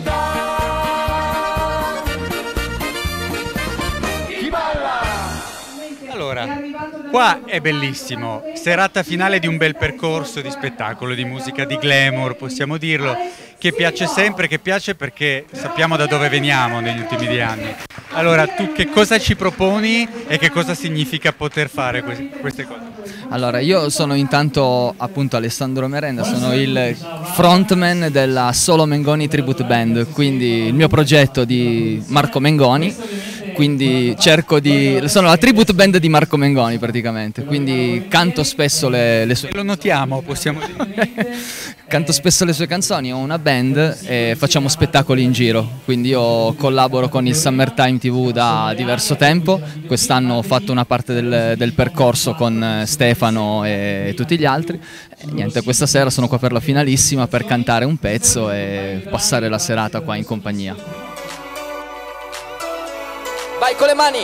Allora, qua è bellissimo, serata finale di un bel percorso di spettacolo, di musica, di glamour, possiamo dirlo, che piace sempre, che piace perché sappiamo da dove veniamo negli ultimi anni. Allora, tu che cosa ci proponi e che cosa significa poter fare queste cose? Allora, io sono intanto appunto Alessandro Merenda, sono il frontman della Solo Mengoni Tribute Band, quindi il mio progetto di Marco Mengoni, quindi sono la tribute band di Marco Mengoni praticamente, quindi canto spesso le sue... Lo notiamo, possiamo dire. Canto spesso le sue canzoni, ho una band e facciamo spettacoli in giro, quindi io collaboro con il Summertime TV da diverso tempo, quest'anno ho fatto una parte del percorso con Stefano e tutti gli altri, e niente, questa sera sono qua per la finalissima per cantare un pezzo e passare la serata qua in compagnia. Vai con le mani!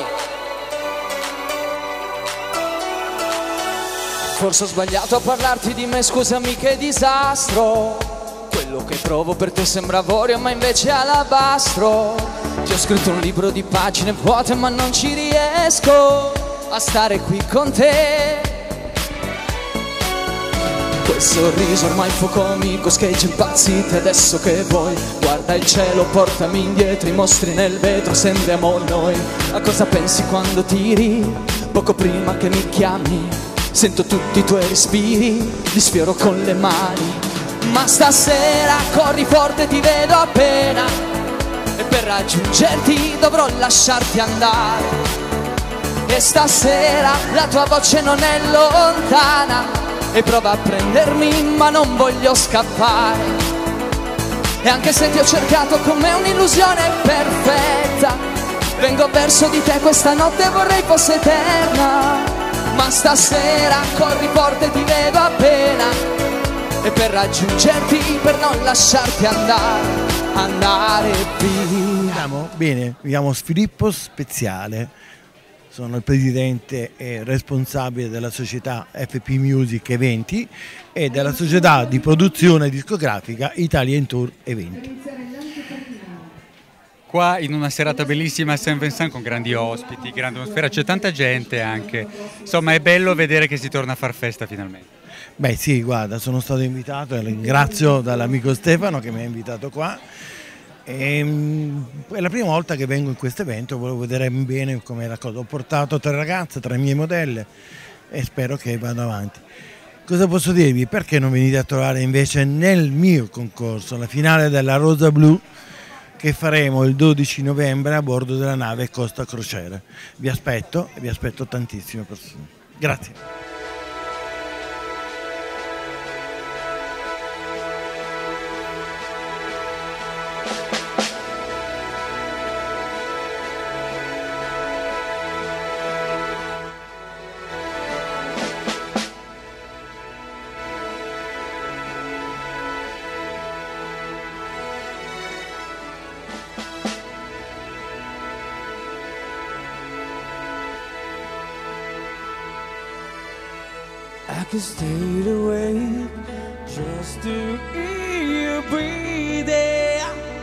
Forse ho sbagliato a parlarti di me, scusami che disastro. Quello che provo per te sembra avorio ma invece è alabastro. Ti ho scritto un libro di pagine vuote ma non ci riesco a stare qui con te. Quel sorriso ormai fuoco amico, scheggia impazzite adesso che vuoi. Guarda il cielo, portami indietro, i mostri nel vetro, sembriamo noi. A cosa pensi quando tiri? Poco prima che mi chiami sento tutti i tuoi respiri, li sfioro con le mani. Ma stasera corri forte, ti vedo appena, e per raggiungerti dovrò lasciarti andare. E stasera la tua voce non è lontana, e prova a prendermi ma non voglio scappare. E anche se ti ho cercato come un'illusione perfetta, vengo verso di te questa notte, vorrei fosse eterna. Ma stasera corri forte, ti vedo appena, e per raggiungerti, per non lasciarti andare via. Bene, mi chiamo Filippo Speziale, sono il presidente e responsabile della società FP Music Eventi e della società di produzione discografica Italian Tour Eventi. Qua in una serata bellissima a Saint Vincent con grandi ospiti, grande atmosfera, c'è tanta gente anche, insomma è bello vedere che si torna a far festa finalmente. Beh sì, guarda, sono stato invitato e ringrazio dall'amico Stefano che mi ha invitato qua. È la prima volta che vengo in questo evento, volevo vedere bene com'è la cosa. Ho portato 3 ragazze, 3 mie modelle e spero che vada avanti. Cosa posso dirvi? Perché non venite a trovare invece nel mio concorso la finale della Rosa Blu che faremo il 12 novembre a bordo della nave Costa Crociere. Vi aspetto e vi aspetto tantissime persone. Grazie. I could stay awake just to hear you breathing.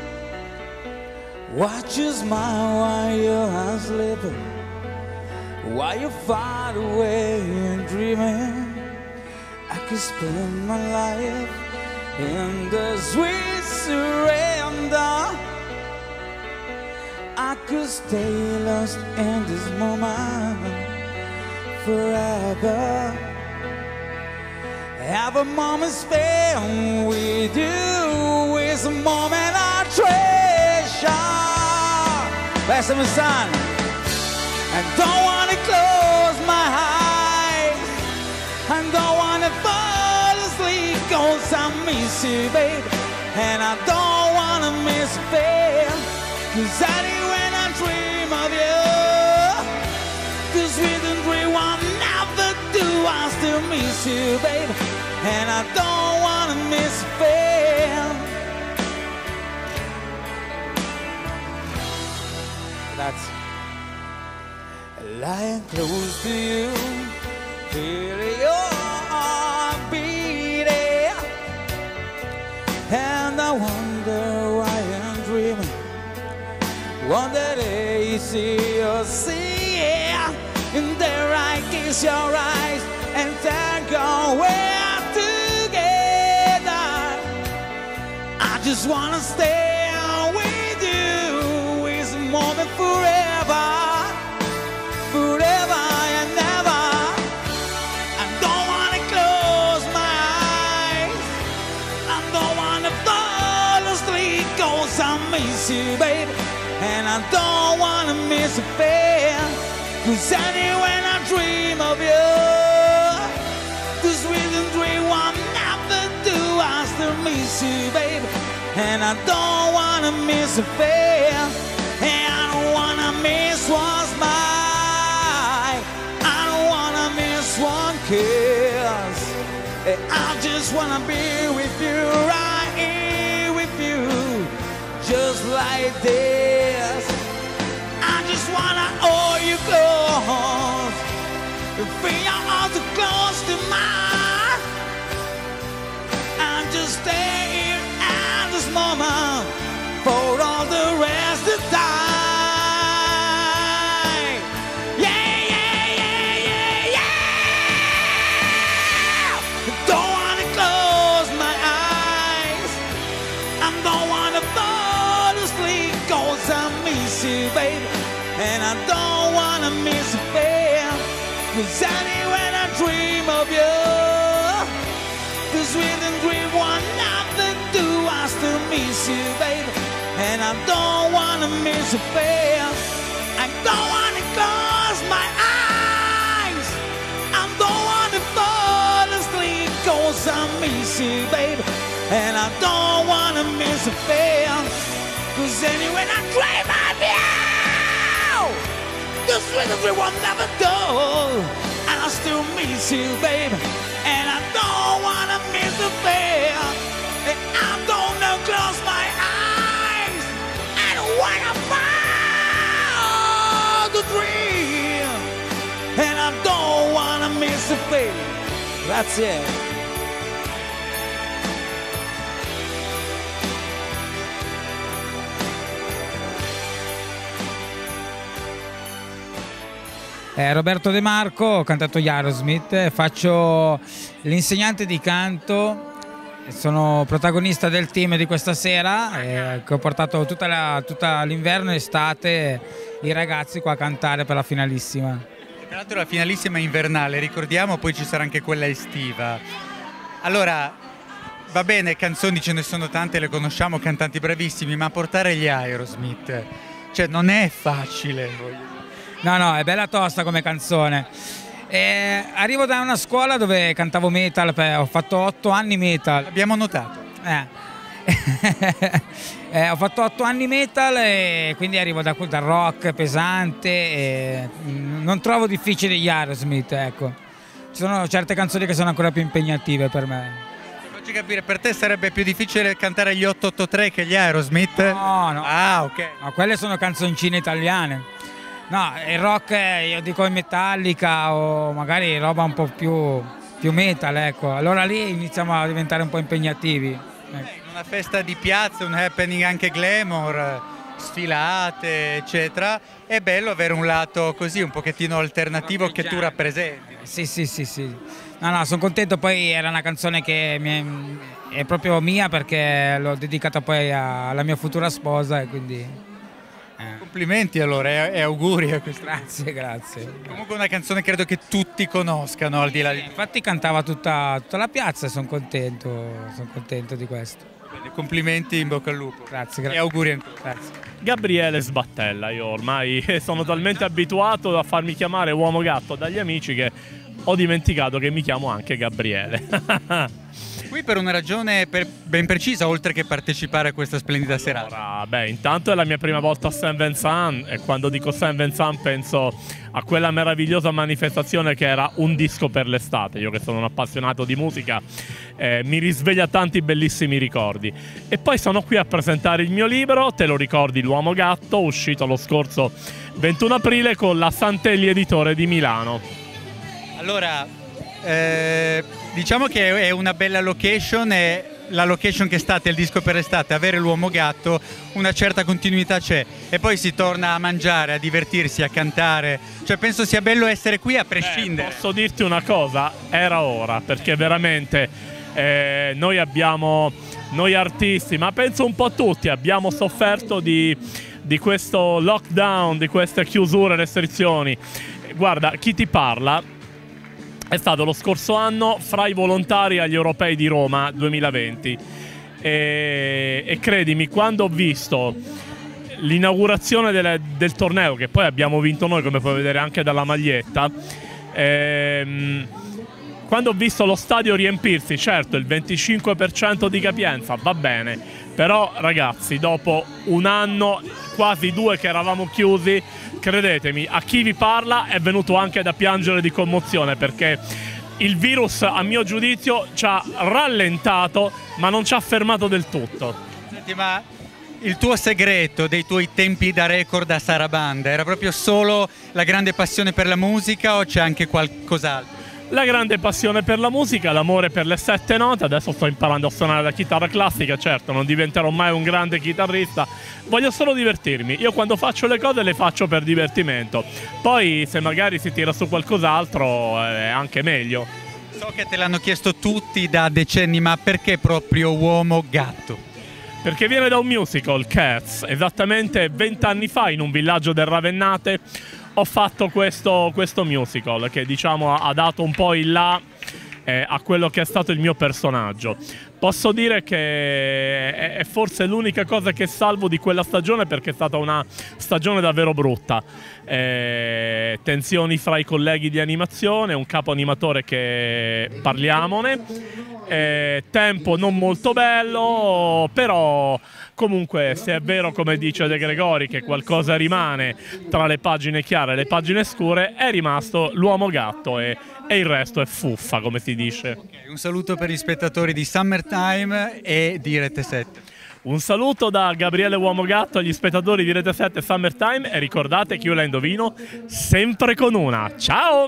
Watch you smile while your eyes sleeping, while you're far away and dreaming. I could spend my life in the sweet surrender. I could stay lost in this moment forever. Every moment spent with you is a moment I treasure. Last time, son, and don't wanna close my eyes, and don't wanna fall asleep 'cause I miss you, babe, and I don't wanna miss a fail, 'cause I do when I dream of you, 'cause with the dream I never do, I still miss you, babe, and I don't wanna miss a fail. Grazie. Lying close to you, feel your heart beating, and I wonder why I'm One day you see your sea, and there I kiss your eyes, and thank God we're together. I just wanna stay with you, it's more than forever, forever and ever. I don't wanna close my eyes, I don't wanna fall asleep, 'cause I miss you, baby. And I don't wanna miss a fair, 'cause anyway when I dream of you, this rhythm dream one never do, I still miss you, baby. And I don't wanna miss a fair, and I don't wanna miss one smile, I don't wanna miss one kiss, and I just wanna be with you, right here with you, just like this. I just wanna hold you close, feel your arms too close to mine, and just stay here at this moment for all the rest of the time. Yeah, yeah, yeah, yeah, yeah. Don't wanna close my eyes, I don't wanna fall asleep, 'cause I miss you, baby. And I don't wanna miss a fair, 'cause anyway when I dream of you, this rhythm dream one nothing do, I still miss you, baby. And I don't wanna miss a fair, I don't wanna close my eyes, I don't wanna fall asleep, 'cause I miss you, baby. And I don't wanna miss a fair, 'cause anyway when I dream of you, this rhythm dream one never do, and I still miss you, baby. And I don't wanna miss a fair, and I don't wanna close my eyes, and when I fall the dream, and I don't wanna miss a fair. That's it. Roberto De Marco, ho cantato gli Aerosmith, faccio l'insegnante di canto, sono protagonista del team di questa sera, che ho portato tutta l'inverno e l'estate i ragazzi qua a cantare per la finalissima. Tra l'altro la finalissima è invernale, ricordiamo, poi ci sarà anche quella estiva. Allora, va bene, canzoni ce ne sono tante, le conosciamo, cantanti bravissimi, ma portare gli Aerosmith, cioè non è facile. No, è bella tosta come canzone. Arrivo da una scuola dove cantavo metal, ho fatto 8 anni metal. Abbiamo notato. Ho fatto 8 anni metal e quindi arrivo dal rock pesante e non trovo difficili gli Aerosmith, ecco. Ci sono certe canzoni che sono ancora più impegnative per me. Faccio capire, per te sarebbe più difficile cantare gli 883 che gli Aerosmith? No. Ah, ok. No, quelle sono canzoncine italiane. No, il rock, io dico in Metallica o magari roba un po' più metal, ecco. Allora lì iniziamo a diventare un po' impegnativi. In una festa di piazza, un happening anche glamour, sfilate, eccetera, è bello avere un lato così, un pochettino alternativo che tu rappresenti. Sì. No, sono contento, poi era una canzone che è proprio mia perché l'ho dedicata poi alla mia futura sposa e quindi... Complimenti allora e auguri a questo. Grazie. Comunque una canzone credo che tutti conoscano al di là di... Infatti cantava tutta la piazza e sono contento di questo. Bene, complimenti, in bocca al lupo. Grazie. E auguri ancora. Grazie. Gabriele Sbattella, io ormai sono talmente abituato a farmi chiamare uomo gatto dagli amici che ho dimenticato che mi chiamo anche Gabriele. Qui per una ragione ben precisa, oltre che partecipare a questa splendida serata. Intanto è la mia prima volta a Saint Vincent e quando dico Saint Vincent penso a quella meravigliosa manifestazione che era un disco per l'estate. Io che sono un appassionato di musica mi risveglia tanti bellissimi ricordi. E poi sono qui a presentare il mio libro, Te lo ricordi l'uomo gatto, uscito lo scorso 21 aprile con la Santelli Editore di Milano. Allora, diciamo che è una bella location e la location che state, il disco per l'estate, avere l'uomo gatto, una certa continuità c'è, e poi si torna a mangiare, a divertirsi, a cantare, cioè penso sia bello essere qui a prescindere. Posso dirti una cosa, era ora, perché veramente noi artisti, ma penso un po' tutti, abbiamo sofferto di questo lockdown, di queste chiusure, restrizioni. Guarda, chi ti parla è stato lo scorso anno fra i volontari agli Europei di Roma 2020 e credimi, quando ho visto l'inaugurazione del torneo, che poi abbiamo vinto noi, come puoi vedere anche dalla maglietta, quando ho visto lo stadio riempirsi, certo il 25% di capienza va bene, però ragazzi, dopo un anno, quasi 2 che eravamo chiusi, credetemi, a chi vi parla è venuto anche da piangere di commozione, perché il virus, a mio giudizio, ci ha rallentato, ma non ci ha fermato del tutto. Senti, ma il tuo segreto dei tuoi tempi da record a Sarabanda era proprio solo la grande passione per la musica, o c'è anche qualcos'altro? La grande passione per la musica, l'amore per le 7 note. Adesso sto imparando a suonare la chitarra classica, certo non diventerò mai un grande chitarrista, voglio solo divertirmi. Io quando faccio le cose le faccio per divertimento, poi se magari si tira su qualcos'altro è anche meglio. So che te l'hanno chiesto tutti da decenni, ma perché proprio uomo gatto? Perché viene da un musical, Cats. Esattamente 20 anni fa, in un villaggio del Ravennate, ho fatto questo musical che, diciamo, ha dato un po' il là a quello che è stato il mio personaggio. Posso dire che è forse l'unica cosa che salvo di quella stagione, perché è stata una stagione davvero brutta. Tensioni fra i colleghi di animazione, un capo animatore che parliamone, tempo non molto bello, però comunque, se è vero come dice De Gregori che qualcosa rimane tra le pagine chiare e le pagine scure, è rimasto l'uomo gatto e il resto è fuffa, come si dice. Okay, un saluto per gli spettatori di Summertime e di Rete 7. Un saluto da Gabriele Uomo Gatto agli spettatori di Rete 7 Summertime, e ricordate che io la indovino sempre con una. Ciao!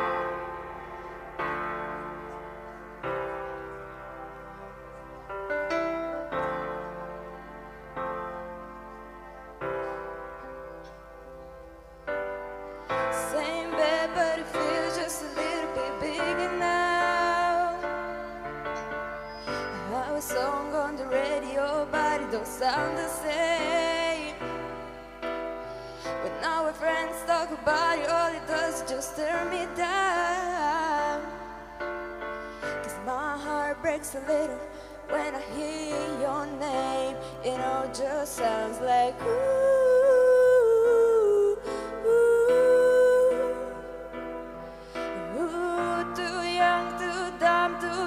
Song on the radio, but it don't sound the same. When our friends talk about it, all it does is just turn me down. 'Cause my heart breaks a little when I hear your name. It all just sounds like ooh, ooh, ooh, too young, too dumb to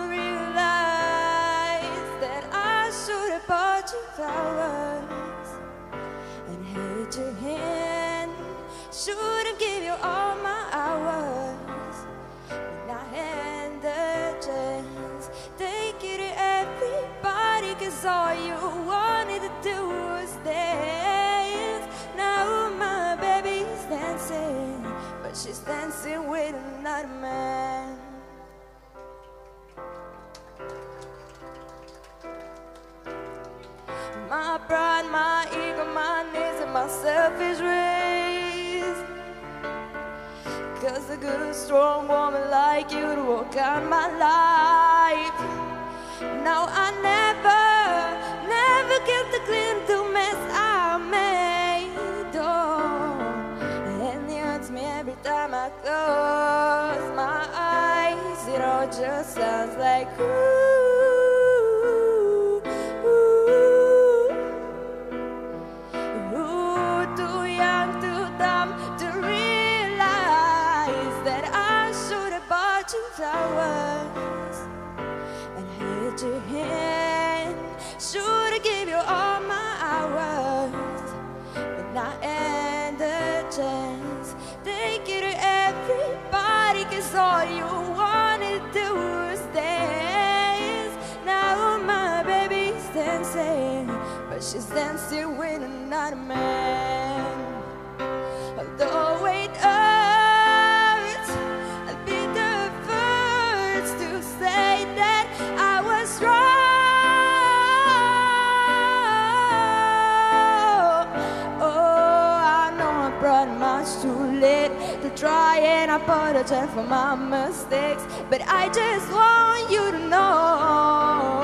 flowers and hate your hand. Should've give you all my hours when I had the chance. Take it to everybody, 'cause all you wanted to do was dance. Now my baby's dancing, but she's dancing with another man. My pride, my ego, my needs, and my selfish ways. 'Cause a good, strong woman like you to walk out my life. Now I never get the glint to mess I made. Oh, and it hurts me every time I close my eyes. It all just sounds like ooh. Flowers and held your hand. Should've give you all my hours, but not had the chance. Take it to everybody, 'cause all you wanted to do was dance. Now my baby's dancing, but she's dancing with another man. Although it hurts, I'll be the say that I was wrong. late to try and apologize for my mistakes, but I just want you to know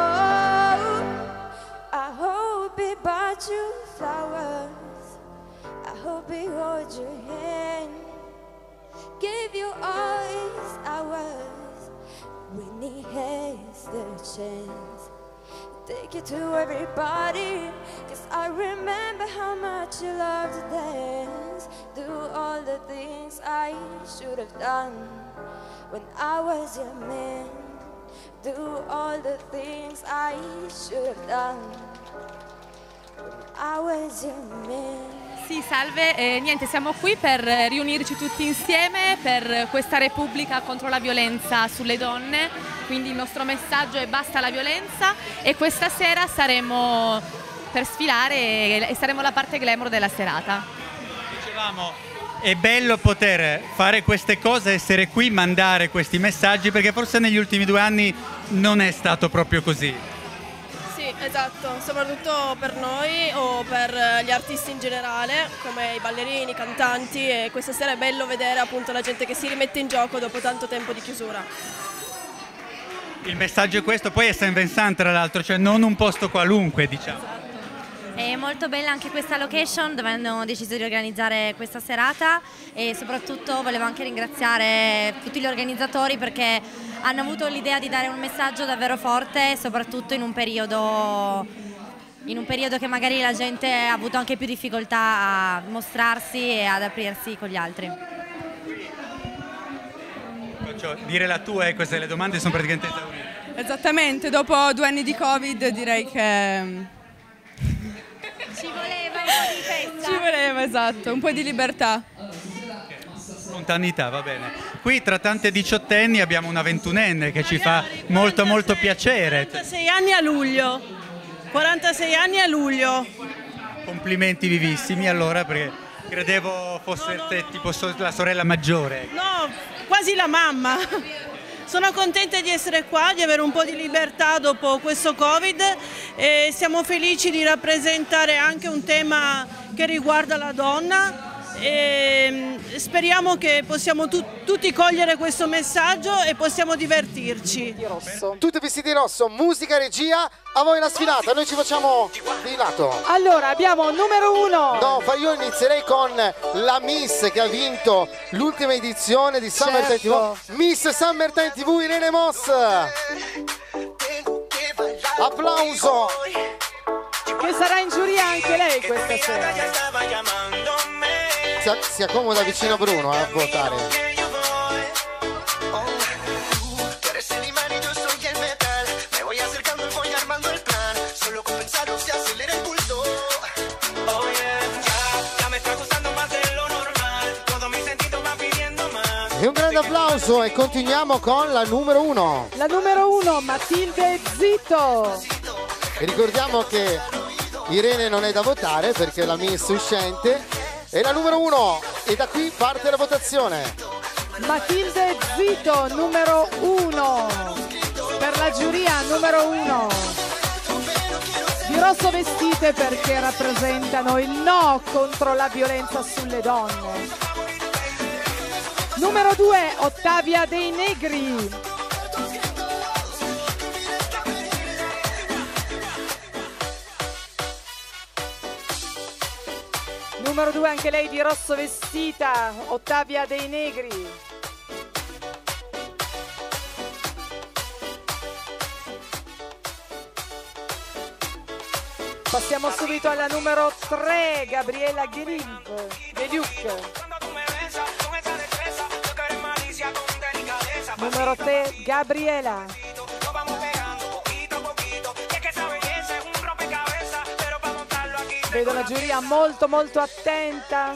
I hope he bought you flowers, I hope he holds your hand, give you all his hours when he has the chance. Take you to everybody, 'cause I remember how much you loved to dance. Do all the things I should have done when I was your man. Do all the things I should have done when I was your man. Sì, salve, niente, siamo qui per riunirci tutti insieme per questa Repubblica contro la violenza sulle donne, quindi il nostro messaggio è basta la violenza, e questa sera saremo per sfilare e saremo la parte glamour della serata. Dicevamo, è bello poter fare queste cose, essere qui, mandare questi messaggi, perché forse negli ultimi 2 anni non è stato proprio così. Sì, esatto, soprattutto per noi o per gli artisti in generale, come i ballerini, i cantanti, e questa sera è bello vedere appunto la gente che si rimette in gioco dopo tanto tempo di chiusura. Il messaggio è questo, poi è Saint Vincent tra l'altro, cioè non un posto qualunque, diciamo. Esatto. È molto bella anche questa location dove hanno deciso di organizzare questa serata, e soprattutto volevo anche ringraziare tutti gli organizzatori perché hanno avuto l'idea di dare un messaggio davvero forte, soprattutto in un periodo che magari la gente ha avuto anche più difficoltà a mostrarsi e ad aprirsi con gli altri. Dire la tua, queste le domande sono praticamente esaurite. Esattamente, dopo 2 anni di Covid direi che ci voleva un po' di festa. Ci voleva, esatto, un po' di libertà. Spontaneità, va bene. Qui tra tante diciottenni abbiamo una 21enne che ci fa molto piacere. 46 anni a luglio. 46 anni a luglio. Complimenti vivissimi allora, perché credevo fosse tipo la sorella maggiore. No, quasi la mamma. Sono contenta di essere qua, di avere un po' di libertà dopo questo Covid, e siamo felici di rappresentare anche un tema che riguarda la donna, e speriamo che possiamo tutti cogliere questo messaggio e possiamo divertirci. Tutti vestiti di rosso, musica, regia, a voi la sfilata, noi ci facciamo di lato. Allora abbiamo numero 1. No, io inizierei con la Miss che ha vinto l'ultima edizione di Summertime TV, Miss Summertime TV Irene Moss. Applauso. Che sarà in giuria anche lei questa sera. Si accomoda vicino a Bruno a votare. E un grande applauso e continuiamo con la numero 1. La numero 1, Matilde Zito. E ricordiamo che Irene non è da votare perché è la Miss uscente. E la numero 1, e da qui parte la votazione. Matilde Zito, numero 1. Per la giuria numero 1. Di rosso vestite perché rappresentano il no contro la violenza sulle donne. Numero 2, Ottavia Dei Negri. Numero 2 anche lei di rosso vestita, Ottavia Dei Negri. Passiamo subito alla numero 3, Gabriela Geliuk. Numero 3, Gabriela. Vedo la giuria molto attenta.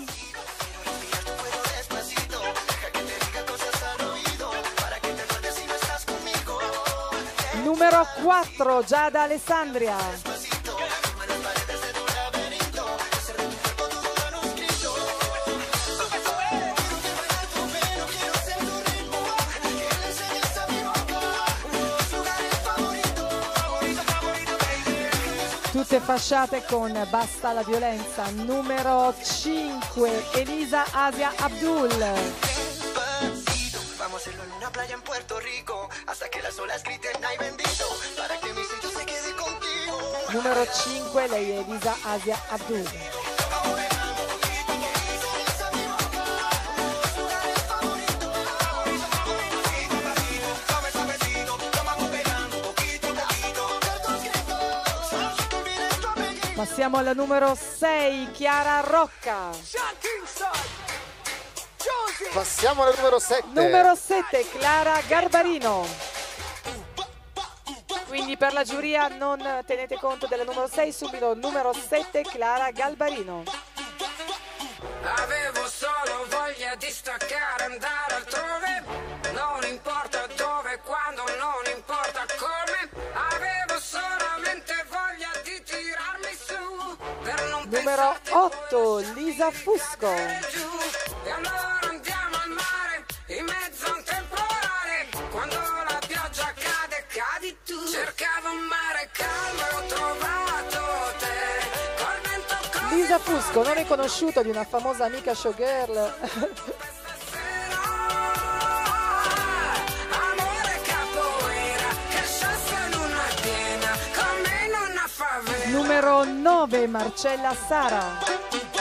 Numero 4, Giada Alessandria. tutte fasciate con Basta la violenza. Numero 5, Elisa Asia Abdul. Vamos a hacerlo en una playa en Puerto Rico hasta que las olas griten ay bendito para que mi sitio se quede contigo. Numero 5, lei è Elisa Asia Abdul. Passiamo alla numero 6, Chiara Rocca. Passiamo al numero 7. Numero 7, Clara Garbarino. Quindi per la giuria non tenete conto della numero 6, subito numero 7, Clara Galbarino. Avevo solo voglia di staccare, andare altrove, non importa dove, quando, non importa come, avevo solamente voglia di tirarmi su per non Numero 8, Lisa Fusco. E allora andiamo al mare, in mezzo a un temporale, quando la pioggia cade, cadi tu. Cercavo un mare calmo e ho trovato te, col vento con Lisa Fusco, non è conosciuto di una famosa amica showgirl. amore capoeira, che sciassa in una piena, come in una favela. Numero 9, Marcella Sara.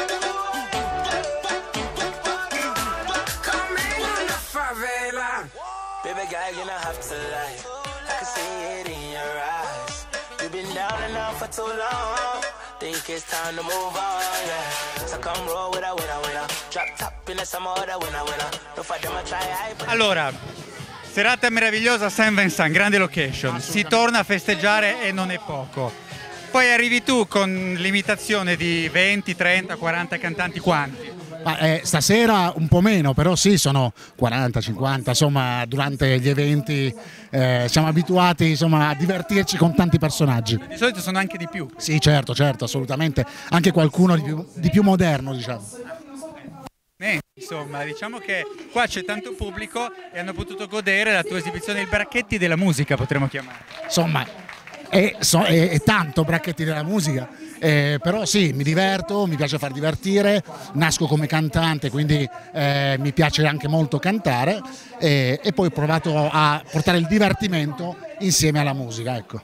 Baby girl, you don't have to lie. I can see it in your eyes. You've been down and out for too long. Think it's time to move on, yeah. So come roll with a winner. Drop top in the summer, the winner. Don't fight them, I try hype. Allora, serata meravigliosa a Saint Vincent, grande location. Si torna a festeggiare e non è poco. Poi arrivi tu con l'imitazione di 20, 30, 40 cantanti, quanti? Stasera un po' meno, però sì, sono 40, 50, insomma, durante gli eventi siamo abituati, insomma, a divertirci con tanti personaggi. Di solito sono anche di più. Sì, certo, assolutamente, anche qualcuno di più moderno, diciamo. Insomma, diciamo che qua c'è tanto pubblico e hanno potuto godere la tua esibizione, il Bracchetti della musica, potremmo chiamare. Insomma, è tanto Bracchetti della musica. Però sì, mi diverto, mi piace far divertire, nasco come cantante, quindi mi piace anche molto cantare e poi ho provato a portare il divertimento insieme alla musica. Ecco.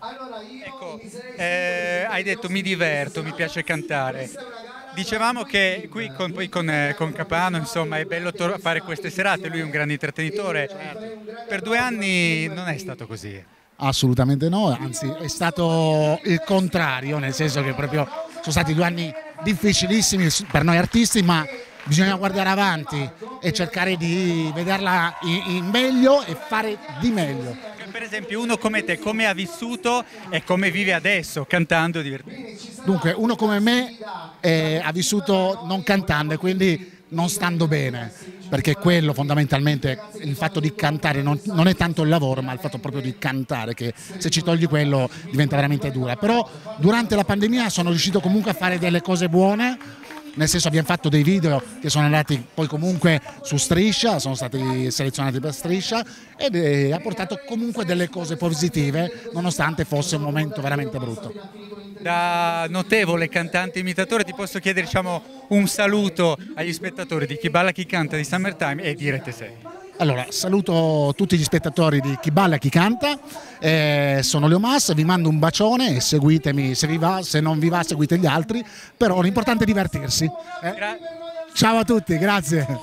Hai detto mi diverto, mi piace cantare. Dicevamo che qui con Capano, insomma, è bello fare queste serate, lui è un grande intrattenitore. Per 2 anni non è stato così. Assolutamente no, anzi è stato il contrario, nel senso che proprio sono stati 2 anni difficilissimi per noi artisti, ma bisogna guardare avanti e cercare di vederla in meglio e fare di meglio. Per esempio uno come te, come ha vissuto e come vive adesso, cantando e divertendosi? Dunque, uno come me ha vissuto non cantando e quindi non stando bene, perché quello fondamentalmente, il fatto di cantare non è tanto il lavoro, ma il fatto proprio di cantare, che se ci togli quello diventa veramente dura. Però durante la pandemia sono riuscito comunque a fare delle cose buone, nel senso abbiamo fatto dei video che sono andati poi comunque su Striscia, sono stati selezionati per Striscia ed ha portato comunque delle cose positive nonostante fosse un momento veramente brutto. Da notevole cantante imitatore ti posso chiedere, diciamo, un saluto agli spettatori di Chi balla chi canta di Summertime e di Rete 6. Allora, saluto tutti gli spettatori di Chi balla chi canta, sono Leo Mas, vi mando un bacione e seguitemi se vi va, se non vi va seguite gli altri, però l'importante è divertirsi. Ciao a tutti, grazie.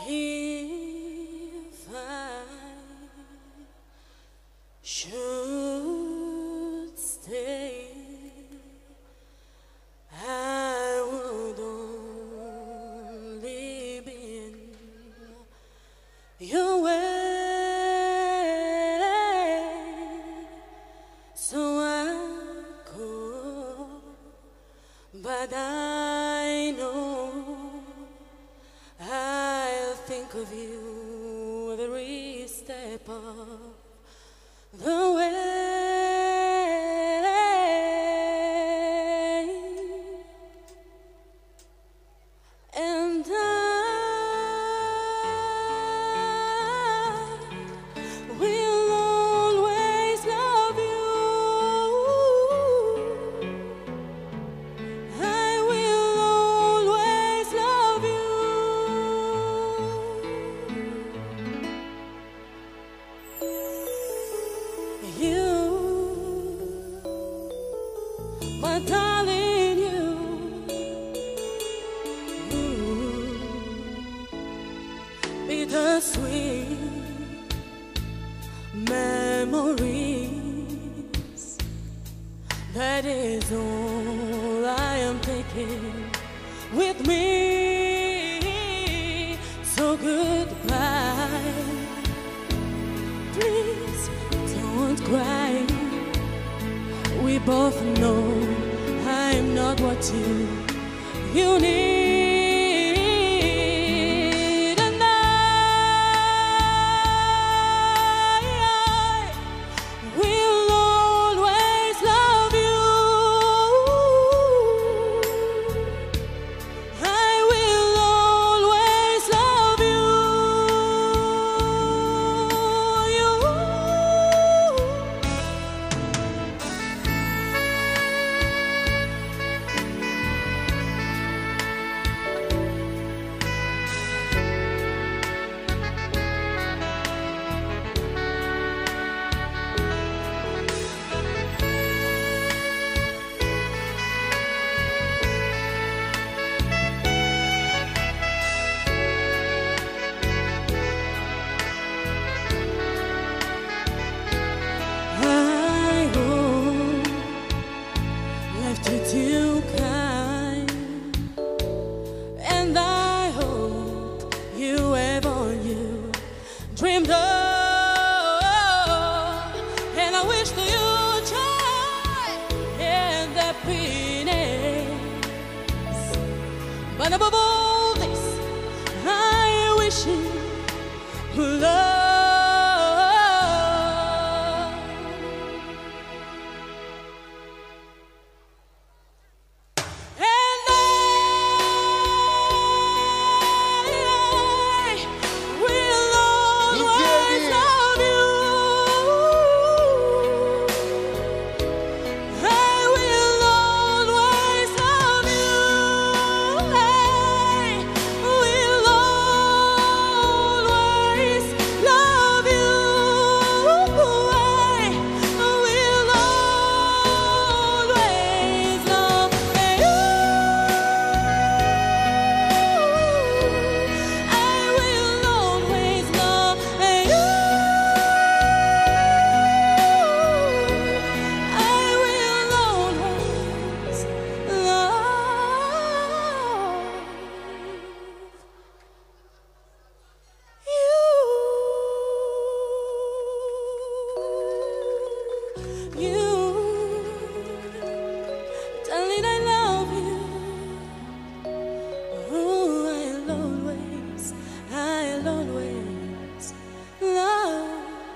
Your way, so I go, but I know I'll think of you every step of the way. bittersweet memories. That is all I am taking with me. So goodbye. Please don't cry. We both know I'm not what you need. And I will always love you. I will always love you. I hope left you too kind, and I hope you have all you dreamed of, and I wish that you joy and happiness. But above all this, I wish you love. Darling, I love you. Oh, I'll always love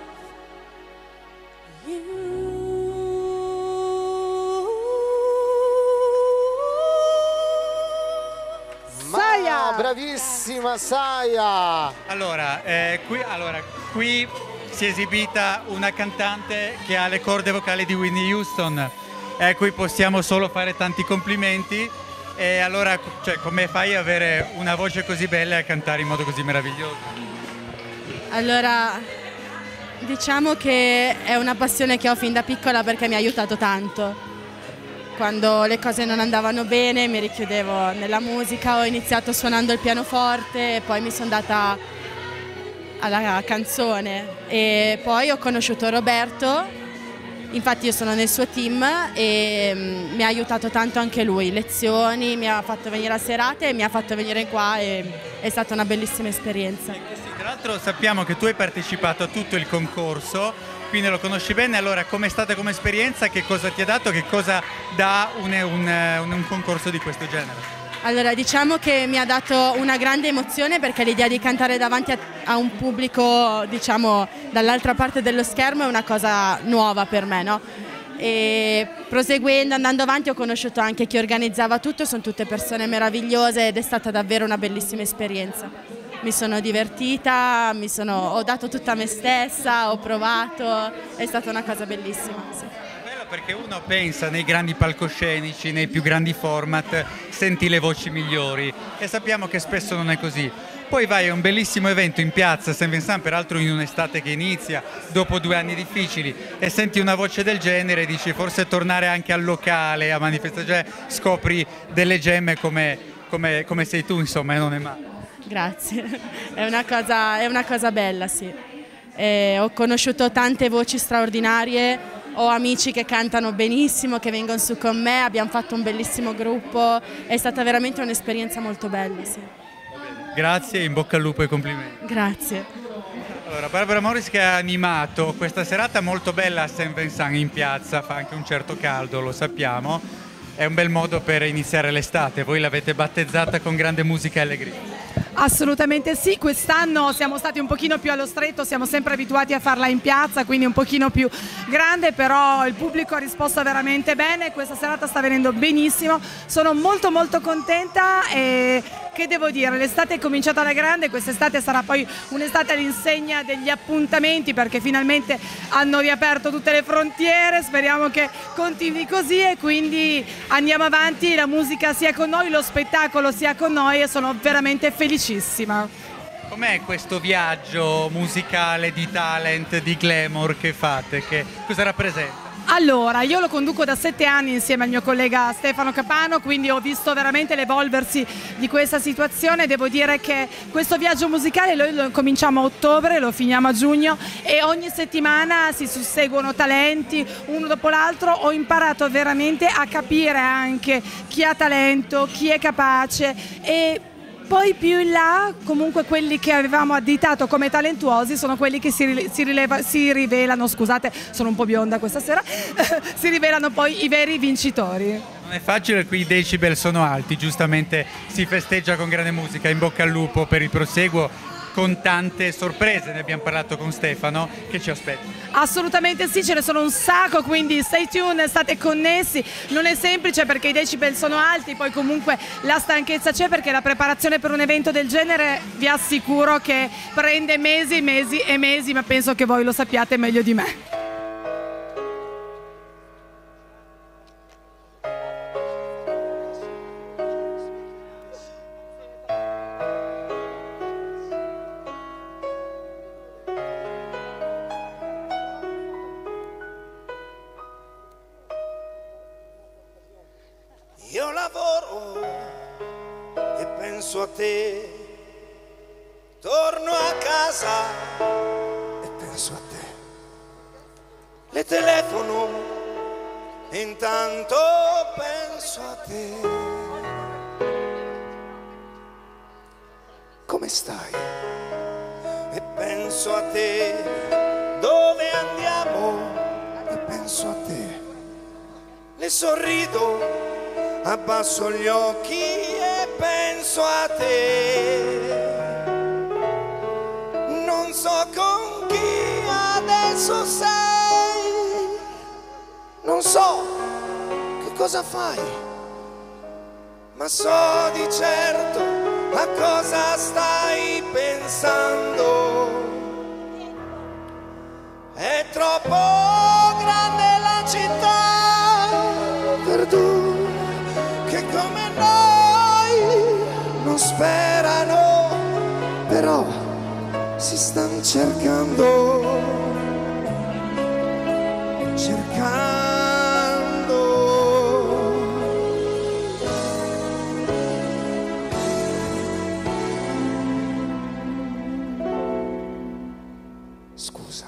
you. Ma bravissima Saya! Allora, qui si è esibita una cantante che ha le corde vocali di Whitney Houston, a cui possiamo solo fare tanti complimenti. E allora, cioè, come fai ad avere una voce così bella e a cantare in modo così meraviglioso? Allora, diciamo che è una passione che ho fin da piccola perché mi ha aiutato tanto. Quando le cose non andavano bene mi richiudevo nella musica, ho iniziato suonando il pianoforte e poi mi sono data alla canzone e poi ho conosciuto Roberto, infatti io sono nel suo team e mi ha aiutato tanto anche lui, lezioni, mi ha fatto venire a serate e mi ha fatto venire qua e è stata una bellissima esperienza. Tra l'altro sappiamo che tu hai partecipato a tutto il concorso, quindi lo conosci bene. Allora, com'è stata come esperienza? Che cosa ti ha dato? Che cosa dà un concorso di questo genere? Allora, diciamo che mi ha dato una grande emozione perché l'idea di cantare davanti a un pubblico, diciamo, dall'altra parte dello schermo è una cosa nuova per me, no? E proseguendo, andando avanti, ho conosciuto anche chi organizzava tutto, sono tutte persone meravigliose ed è stata davvero una bellissima esperienza. Mi sono divertita, ho dato tutta me stessa, ho provato, è stata una cosa bellissima. Sì. Bello perché uno pensa nei grandi palcoscenici, nei più grandi format, senti le voci migliori e sappiamo che spesso non è così. Poi vai a un bellissimo evento in piazza Saint Vincent, peraltro in un'estate che inizia, dopo 2 anni difficili, e senti una voce del genere e dici forse tornare anche al locale, a manifestazione, scopri delle gemme come sei tu, insomma, e non è male. Grazie, è una cosa bella, sì. Ho conosciuto tante voci straordinarie, ho amici che cantano benissimo, che vengono su con me, abbiamo fatto un bellissimo gruppo, è stata veramente un'esperienza molto bella, sì. Grazie, in bocca al lupo e complimenti. Grazie. Allora, Barbara Morris che ha animato questa serata molto bella a Saint Vincent in piazza, fa anche un certo caldo, lo sappiamo, è un bel modo per iniziare l'estate, voi l'avete battezzata con grande musica e allegria. Assolutamente sì, quest'anno siamo stati un pochino più allo stretto, siamo sempre abituati a farla in piazza, quindi un pochino più grande, però il pubblico ha risposto veramente bene, questa serata sta venendo benissimo, sono molto contenta e che devo dire, l'estate è cominciata alla grande, quest'estate sarà poi un'estate all'insegna degli appuntamenti perché finalmente hanno riaperto tutte le frontiere, speriamo che continui così e quindi andiamo avanti, la musica sia con noi, lo spettacolo sia con noi e sono veramente felicissima. Com'è questo viaggio musicale di talent, di glamour che fate? Che cosa rappresenta? Allora, io lo conduco da 7 anni insieme al mio collega Stefano Capano, quindi ho visto veramente l'evolversi di questa situazione. Devo dire che questo viaggio musicale noi lo cominciamo a ottobre, lo finiamo a giugno e ogni settimana si susseguono talenti uno dopo l'altro. Ho imparato veramente a capire anche chi ha talento, chi è capace e poi più in là comunque quelli che avevamo additato come talentuosi sono quelli che si rivelano, scusate sono un po' bionda questa sera, si rivelano poi i veri vincitori. Non è facile, qui i decibel sono alti, giustamente si festeggia con grande musica, in bocca al lupo per il proseguo con tante sorprese, ne abbiamo parlato con Stefano, che ci aspetta. Assolutamente sì, ce ne sono un sacco, quindi stay tuned, state connessi, non è semplice perché i decibel sono alti, poi comunque la stanchezza c'è perché la preparazione per un evento del genere vi assicuro che prende mesi e mesi, ma penso che voi lo sappiate meglio di me. Io lavoro e penso a te, torno a casa e penso a te, le telefono e intanto penso a te. Come stai? E penso a te, dove andiamo? E penso a te, le sorrido, abbasso gli occhi e penso a te. Non so con chi adesso sei, non so che cosa fai, ma so di certo a cosa stai pensando. È troppo grande la città per due che come noi non sperano, però si stanno cercando, Scusa,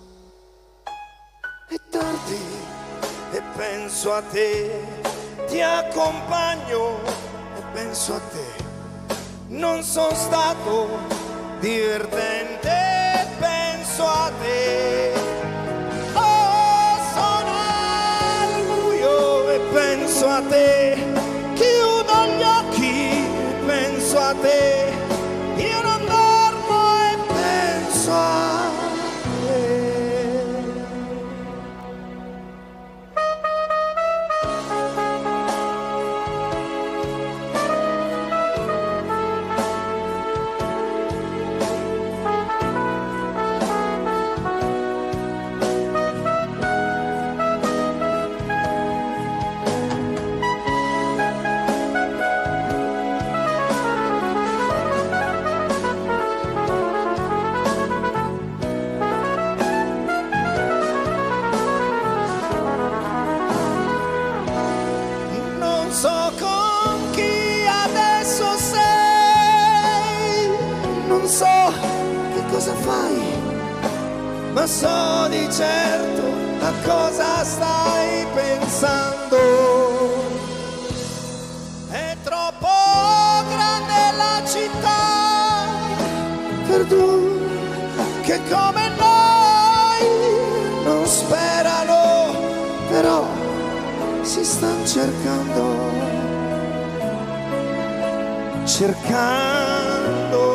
è tardi e penso a te, ti accompagno e penso a te. Non sono stato divertente e penso a te. Oh, sono al buio e penso a te. Chiudo gli occhi e penso a te. Io non dormo e penso a te. so che cosa fai, ma so di certo a cosa stai pensando. È troppo grande la città per due che come noi non sperano, però si stanno cercando.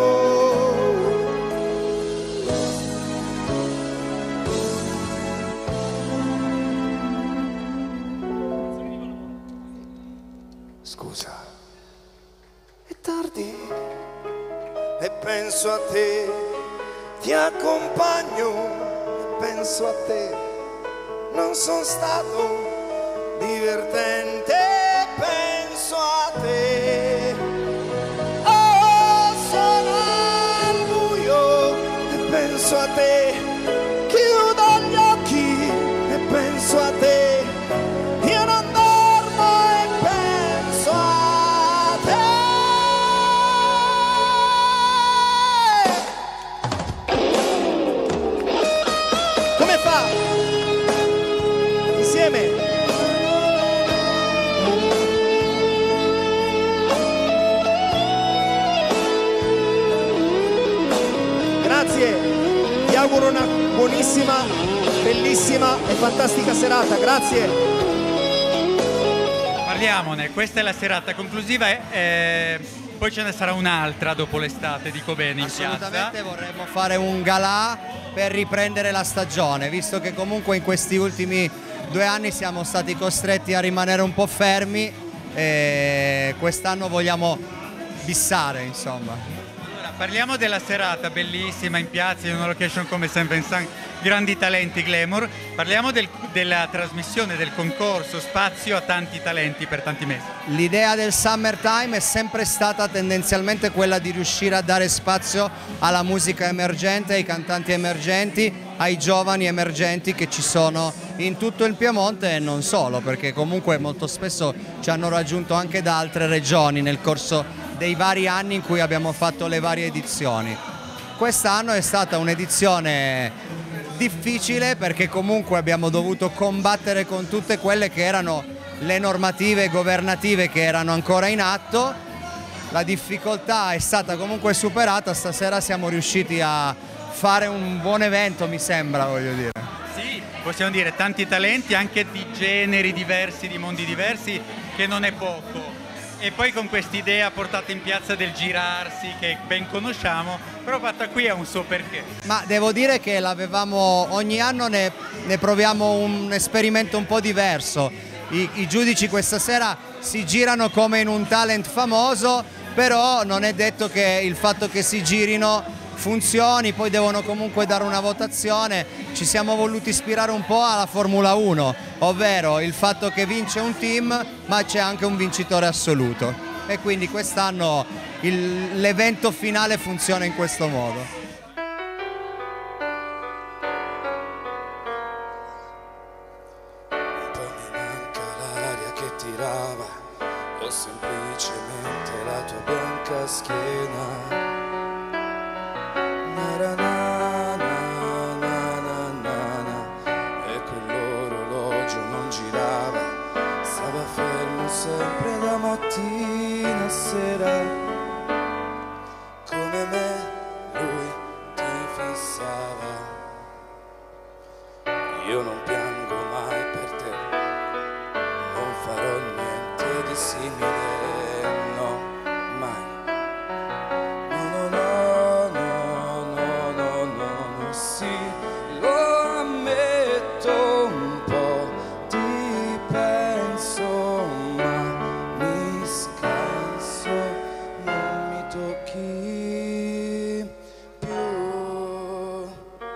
Scusa, è tardi e penso a te, ti accompagno e penso a te, non sono stato divertente, penso a te. Oh, sono al buio e penso a te, chiudo gli occhi e penso a te, io non dormo e penso a te. Come fa? Insieme. Grazie, ti auguro una buonissima, bellissima e fantastica serata, grazie. Parliamone, questa è la serata conclusiva e poi ce ne sarà un'altra dopo l'estate, dico bene, in piazza. Assolutamente vorremmo fare un galà per riprendere la stagione, visto che comunque in questi ultimi 2 anni siamo stati costretti a rimanere un po' fermi e quest'anno vogliamo bissare, insomma. Parliamo della serata bellissima in piazza, in una location come Saint Vincent, grandi talenti glamour. Parliamo della trasmissione, del concorso, spazio a tanti talenti per tanti mesi. L'idea del Summertime è sempre stata tendenzialmente quella di riuscire a dare spazio alla musica emergente, ai cantanti emergenti, ai giovani emergenti che ci sono in tutto il Piemonte e non solo, perché comunque molto spesso ci hanno raggiunto anche da altre regioni nel corso dei vari anni in cui abbiamo fatto le varie edizioni. Quest'anno è stata un'edizione difficile perché comunque abbiamo dovuto combattere con tutte quelle che erano le normative governative che erano ancora in atto. La difficoltà è stata comunque superata, stasera siamo riusciti a fare un buon evento, mi sembra, voglio dire. Sì, possiamo dire tanti talenti anche di generi diversi, di mondi diversi, che non è poco. E poi con quest'idea portata in piazza del girarsi, che ben conosciamo, però fatta qui ha un suo perché. Ma devo dire che l'avevamo, ogni anno ne proviamo un esperimento un po' diverso. I giudici questa sera si girano come in un talent famoso, però non è detto che il fatto che si girino funzioni, poi devono comunque dare una votazione. Ci siamo voluti ispirare un po' alla Formula 1, ovvero il fatto che vince un team ma c'è anche un vincitore assoluto, e quindi quest'anno l'evento finale funziona in questo modo. Un po' mi manca l'aria che tirava o semplicemente la tua bianca schiena. E quell'orologio non girava, stava fermo sempre da mattina a sera. Come me lui ti fissava. Io non piango mai per te, non farò niente di simile, no, mai. Sì, lo ammetto, un po' ti penso, ma mi scanso, non mi tocchi più.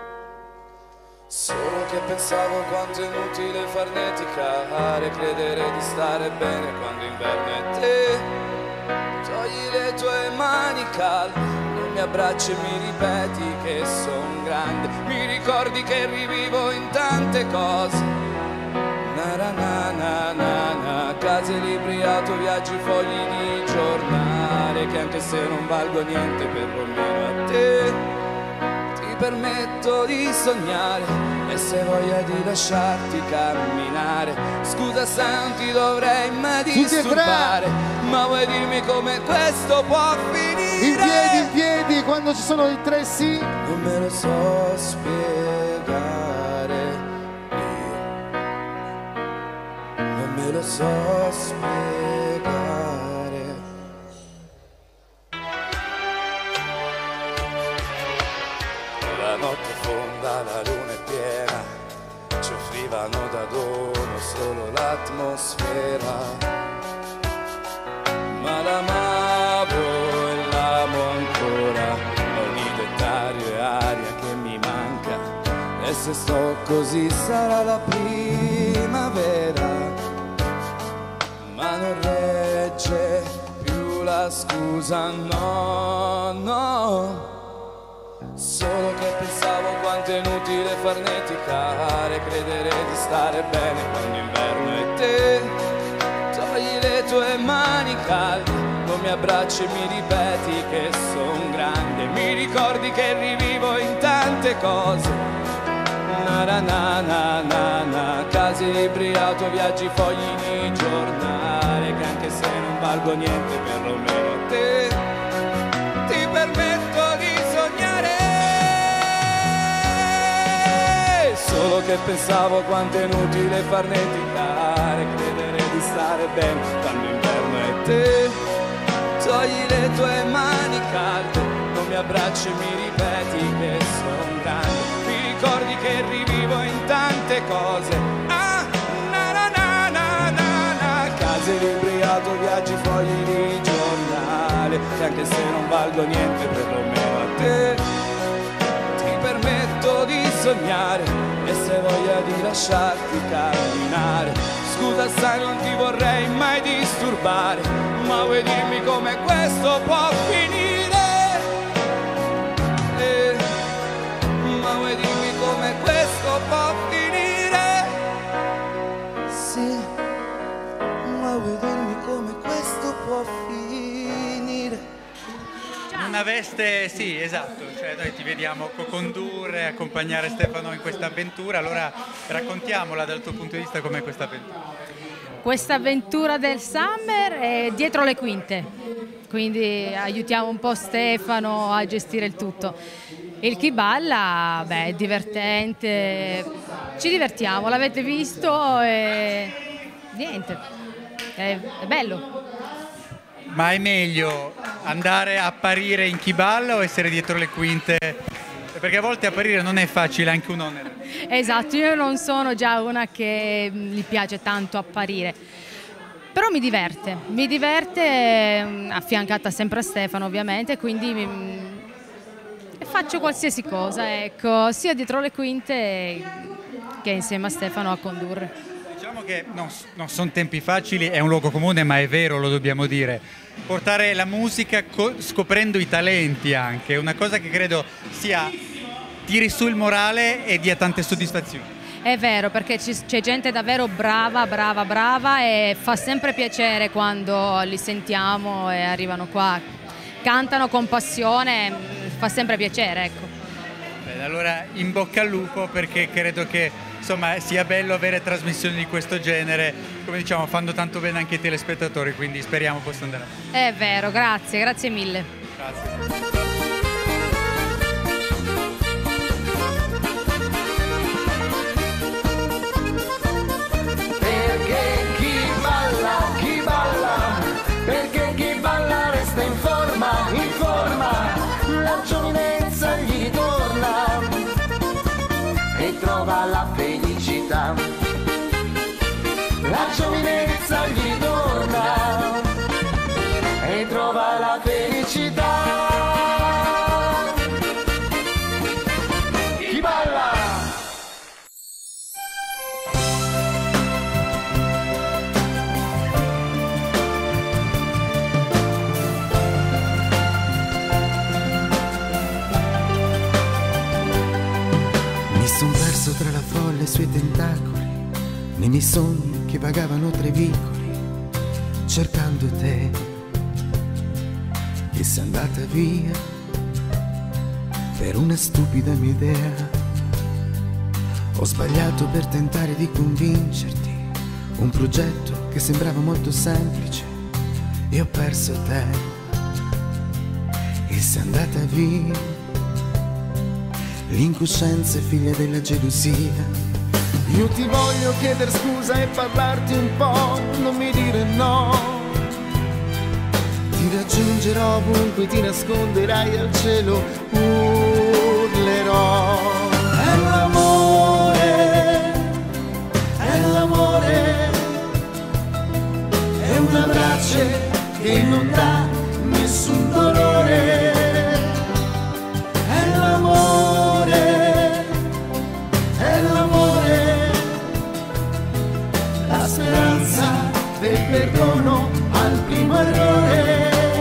Solo che pensavo quanto è inutile farneticare, credere di stare bene quando inverno è te. Togli le tue mani calde, mi abbracci e mi ripeti che son grande, mi ricordi che rivivo in tante cose. Na na na na na, case, libri, auto, viaggi, fogli di giornale. sognare che anche se non valgo niente perlomeno a te ti permetto di sognare. E se hai voglia di lasciarti camminare, scusa se non ti dovrei mai disturbare, ma vuoi dirmi come questo può finire? In piedi, quando ci sono i tre sì. Non me lo so spiegare io, non me lo so spiegare. La notte fonda, la luna è piena, ci offrivano da dono solo l'atmosfera, ma l'amavo e l'amo ancora, ogni dettaglio è aria che mi manca, e se sto così sarà la primavera, ma non regge più la scusa, no, no. Solo che pensavo quanto è inutile farneticare, credere di stare bene quando inverno è te. Togli le tue mani calde, non mi abbracci e mi ripeti che son grande. Mi ricordi che rivivo in tante cose, na na na na na na. Case, libri, auto, viaggi, fogli di giornale, che anche se non valgo niente perlomeno a te ti permetto di sognare. Solo che pensavo quanto è inutile farneticare, credere di stare bene quando inverno è te. Togli le tue mani calde, non mi abbracci e mi ripeti che son grande. Ti ricordi che rivivo in tante cose, ah, na na na na na na. Case, libri, auto, viaggi, fogli di giornale, che anche se non valgo niente perlomeno a te ti permetto di sognare. E se hai voglia di lasciarti camminare, scusa sai non ti vorrei mai disturbare, ma vuoi dirmi come questo può finire? Ma vuoi dirmi come questo può finire? Sì, ma vuoi dirmi come questo può finire? Una veste, sì, esatto, cioè noi ti vediamo co-condurre, accompagnare Stefano in questa avventura, allora raccontiamola dal tuo punto di vista com'è questa avventura. Questa avventura del Summer è dietro le quinte, quindi aiutiamo un po' Stefano a gestire il tutto. Il Chi Balla, beh, è divertente, ci divertiamo, l'avete visto e niente, è bello. Ma è meglio andare a apparire in Chi Balla o essere dietro le quinte? Perché a volte apparire non è facile, anche un onere. Esatto, io non sono già una che gli piace tanto apparire, però mi diverte affiancata sempre a Stefano ovviamente, quindi faccio qualsiasi cosa, ecco, sia dietro le quinte che insieme a Stefano a condurre. Diciamo che non sono tempi facili, è un luogo comune, ma è vero, lo dobbiamo dire. Portare la musica scoprendo i talenti anche, è una cosa che credo tiri su il morale e dia tante soddisfazioni. È vero, perché c'è gente davvero brava e fa sempre piacere quando li sentiamo e arrivano qua, cantano con passione, fa sempre piacere, ecco. Bene, allora in bocca al lupo, perché credo che insomma sia bello avere trasmissioni di questo genere, come diciamo fanno tanto bene anche i telespettatori, quindi speriamo possa andare avanti. È vero, grazie mille. Grazie. Perché chi balla resta in forma, la giovinezza gli ritorna e trova la felicità. La giovinezza gli ritorna e trova la felicità. Chi balla? Mi son perso tra la folla e i suoi tentacoli, nei miei sogni che vagavano tra i vicoli, cercando te. e sei andata via per una stupida mia idea. Ho sbagliato per tentare di convincerti, un progetto che sembrava molto semplice, e ho perso te e sei andata via. L'incoscienza è figlia della gelosia. Io ti voglio chiedere scusa e parlarti un po', non mi dire no. Ti raggiungerò ovunque, ti nasconderai al cielo, urlerò. È l'amore, è l'amore, è una brace che non dà nessun dolore. È l'amore, è l'amore, la speranza del perdono al primo errore.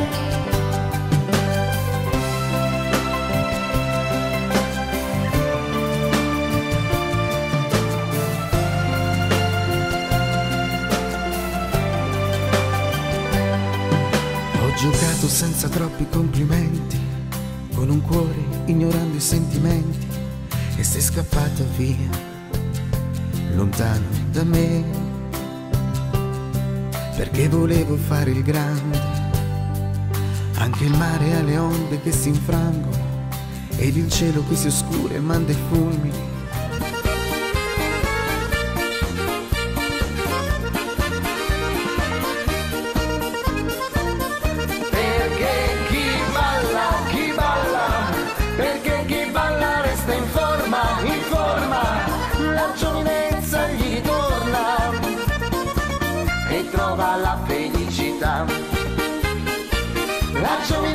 Ho giocato senza troppi complimenti, con un cuore ignorando i sentimenti, e sei scappata via, lontano da me, perché volevo fare il grande. Anche il mare ha le onde che si infrangono, ed il cielo che si oscura e manda i fulmini. La